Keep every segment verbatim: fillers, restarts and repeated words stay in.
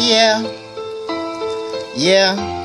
Yeah, yeah.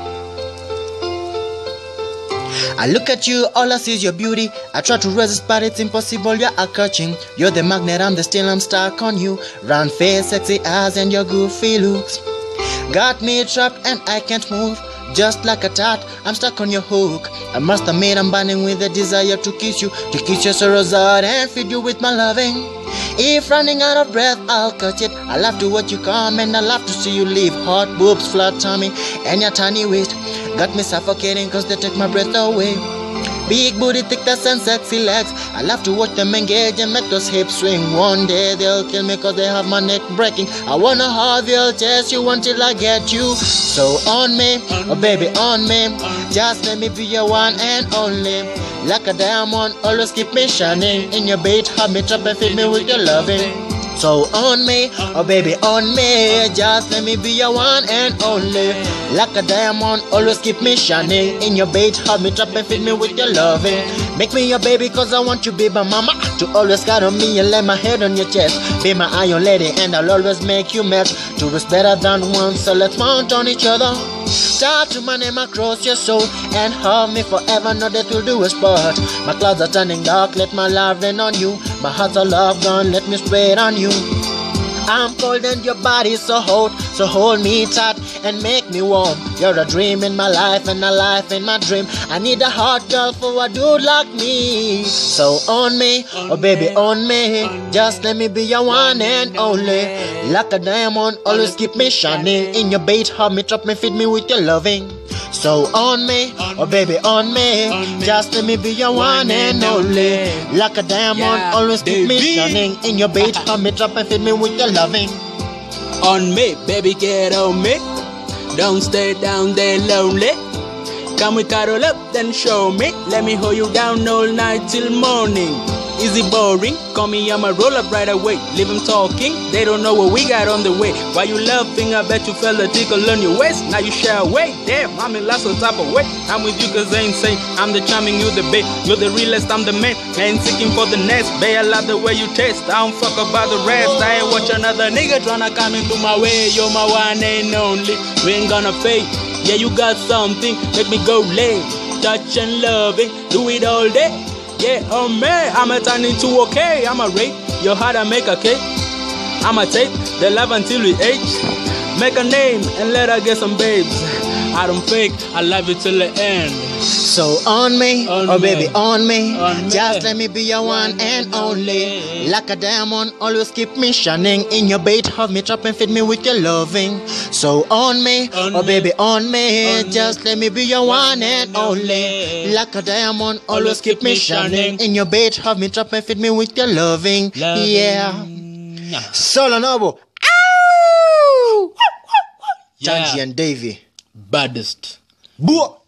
I look at you, all I see is your beauty. I try to resist, but it's impossible. You're a catching. You're the magnet, I'm the steel, I'm stuck on you. Round face, sexy eyes, and your goofy looks got me trapped and I can't move. Just like a tat, I'm stuck on your hook. I must admit I'm burning with the desire to kiss you, to kiss your sorrows out and feed you with my loving. If running out of breath, I'll catch it. I love to watch you come and I love to see you leave. Hot boobs, flat tummy, and your tiny waist got me suffocating cause they take my breath away. Big booty, thick thighs and sexy legs. I love to watch them engage and make those hips swing. One day they'll kill me cause they have my neck breaking. I wanna have you, chase you until I get you. So on me, oh baby on me. Just let me be your one and only. Like a diamond, always keep me shining. In your bait, have me trap and feed me with your loving. So on me, oh baby on me. Just let me be your one and only. Like a diamond, always keep me shining. In your bait, have me trap and feed me with your loving. Make me your baby cause I want you be my mama. To always cuddle me and lay my head on your chest. Be my iron lady and I'll always make you mad. Two is better than one, so let's mount on each other. Tattoo my name across your soul and hold me forever, no death will do us part. My clouds are turning dark, let my love rain on you. My heart's all love gone, let me spray it on you. I'm cold and your body's so hot, so hold me tight and make me warm. You're a dream in my life and a life in my dream. I need a hot girl for a dude like me. So on me, oh baby on me. Just let me be your one and only. Like a diamond, always keep me shining. In your bait, hold me, trap me, feed me with your loving. So on me, oh baby on me. Just let me be your one and only. Like a diamond, always keep me shining. In your bait, hold me, trap and feed me with your loving. On me, baby, get on me. Don't stay down there lonely. Come we cuddle up, then show me. Let me hold you down all night till morning. Is it boring? Call me, I'ma roll up right away. Leave them talking, they don't know what we got on the way. While you laughing, I bet you felt a tickle on your waist. Now you share away, damn, I'm in lots of type of way. I'm with you cause I ain't saying I'm the charming, you the babe. You're the realest, I'm the man. I ain't seeking for the next, babe, I love the way you taste. I don't fuck about the rest, I ain't watch another nigga tryna come into my way. You're my one and only, we ain't gonna fade. Yeah, you got something, make me go lay. Touch and loving, do it all day. Yeah, oh man, I'ma turn into okay. I'ma rape your heart and make a cake. I'ma take the love until we age. Make a name and let her get some babes. I don't fake, I love you till the end. So on me, on oh me. baby on me. On Just me. let me be your one and only. Like a diamond, always keep me shining. In your bait, have me trap and feed me with your loving. So on me, On oh me. baby on me. On Just let me be your one and only. Like a diamond, always keep me shining. In your bait, have me trap and feed me with your loving. Loving. Yeah. Solo Noble. Ow! Yeah. Tanji and Davy. Baddest. Boah!